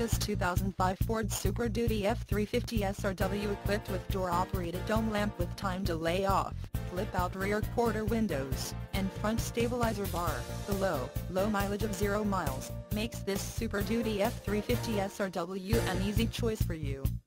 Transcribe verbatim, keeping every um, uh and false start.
This two thousand five Ford Super Duty F three fifty S R W equipped with door-operated dome lamp with time delay off, flip-out rear quarter windows, and front stabilizer bar. The low, low mileage of zero miles makes this Super Duty F three fifty S R W an easy choice for you.